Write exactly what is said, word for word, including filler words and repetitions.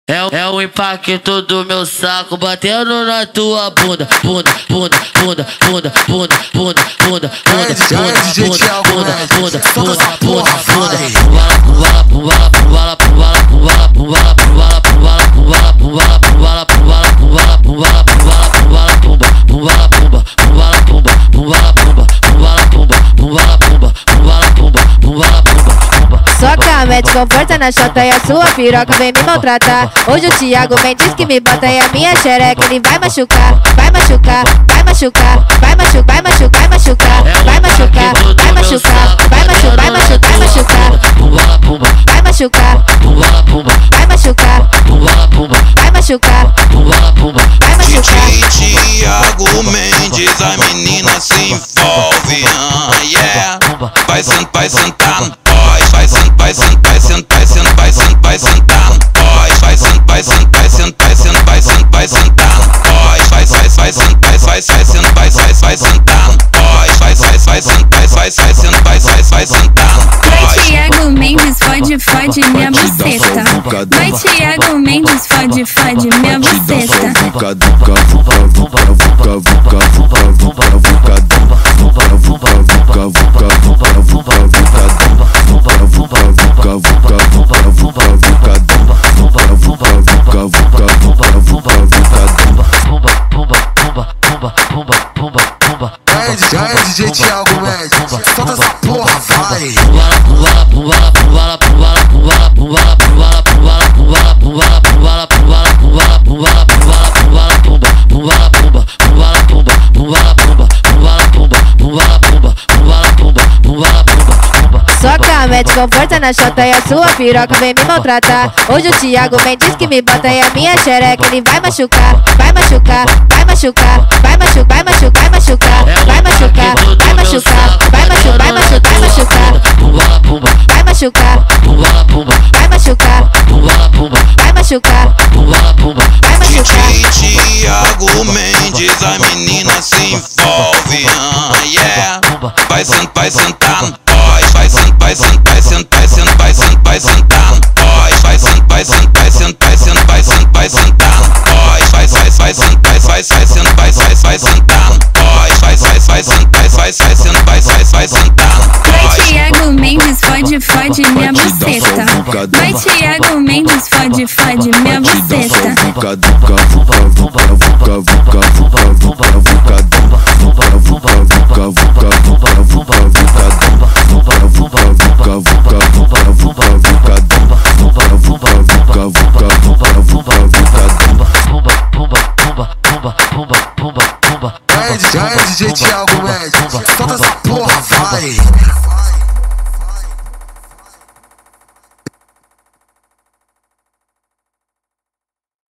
É, o- é o impacto do meu saco batendo na tua bunda, bunda, bunda, bunda, bunda, bunda, bunda, bunda, bunda, bunda, bunda, bunda, bunda, bunda, bunda, bunda, puvala, puvala, puvala, puvala, puvala, puvala, puvala, puvala, puvala, puvala, puvala, puvala, puvala, puvala, puvala, pumba, puvala, pumba, puvala, pumba, puvala, pumba, puvala, pumba, puvala, pumba, puvala, pumba, puvala, pumba. Soca, mete conforta na chota e a sua piroca vem me maltratar. Hoje o Thiago Mendes que me bota e a minha xereca ele vai machucar, vai machucar, vai machucar, vai machucar, vai machucar, vai machucar, vai machucar, vai machucar, vai machucar, vai machucar, vai machucar, vai machucar, vai machucar, vai machucar, vai machucar. Thiago Mendes, a menina se envolve, ah, yeah. Vai sentar, vai sentar no pós, vai sentar, vai sentar, vai sentar, vai sentar, vai sentar, vai sentar no pós, vai sentar, vai sentar, vai sentar, vai sentar, vai sentar, vai sentar no pós, vai, vai, vai sentar, vai, vai, vai sentar, vai, vai, vai sentar no pós, vai, vai, vai sentar, vai, vai, vai sentar, vai, vai, vai sentar no pós. Vai Thiago Mendes, fode, fode minha buceta. Vai Thiago Mendes, fode, fode minha buceta. Já é D J Thiago Mendes, solta essa porra, vai! Puvala, puvala, puvala, puvala, puvala, puvala, puvala, puvala, puvala, puvala, puvala, puvala, puvala, puvala, puvala, puvala, pumba, puvala, pumba, puvala, pumba, puvala, pumba, puvala, pumba, puvala, pumba, puvala, pumba, puvala, pumba. Soca, mete conforta na chota e a sua piroca vem me maltratar. Hoje o Thiago Mendes que me bota e a minha xereca ele vai machucar, vai machucar, vai machucar, vai machucar, vai machucar, vai machucar, vai machucar, vai machucar, vai machucar, vai machucar, vai machucar, vai machucar, vai machucar, vai machucar, vai machucar. Thiago Mendes, a menina se envolve, ah, yeah. Vai sentar, vai sentar no pós, vai sentar, vai sentar, vai sentar, vai sentar, vai sentar no pós, vai sentar, vai sentar, vai sentar, vai sentar, vai sentar, vai sentar no pós, vai, vai, vai sentar, vai, vai, vai sentar, vai, vai, vai sentar no pós, vai, vai, vai sentar, vai, vai, vai sentar, vai, vai, vai sentar no pós. Vai Thiago Mendes, fode, fode minha buceta. Vai Thiago Mendes, fode, fode minha buceta. Já é D J Thiago Mendes, solta essa porra, vai!